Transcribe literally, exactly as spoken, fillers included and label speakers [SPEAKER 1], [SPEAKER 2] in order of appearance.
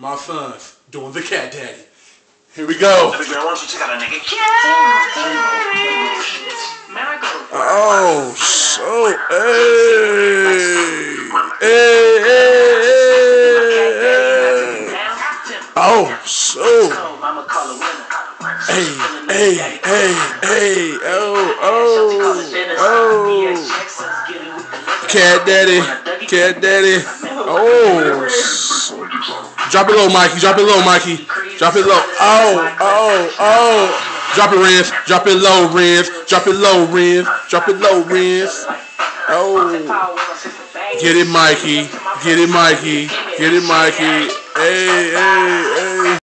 [SPEAKER 1] my sons doing the cat daddy. Here we go.
[SPEAKER 2] Baby girl, why don't you check out a nigga?
[SPEAKER 1] Oh, so, hey, hey, hey, hey. Oh, so, hey, hey, hey, hey, oh, oh, oh. Cat daddy, cat daddy. Oh, so. Drop it low, Mikey. Drop it low, Mikey. Drop it low. Oh, oh, oh. Drop it, Renz. Drop it low, Renz. Drop it low, Renz. Drop it low, Renz. Oh. Get it, Mikey. Get it, Mikey. Get it, Mikey. Hey, hey, hey.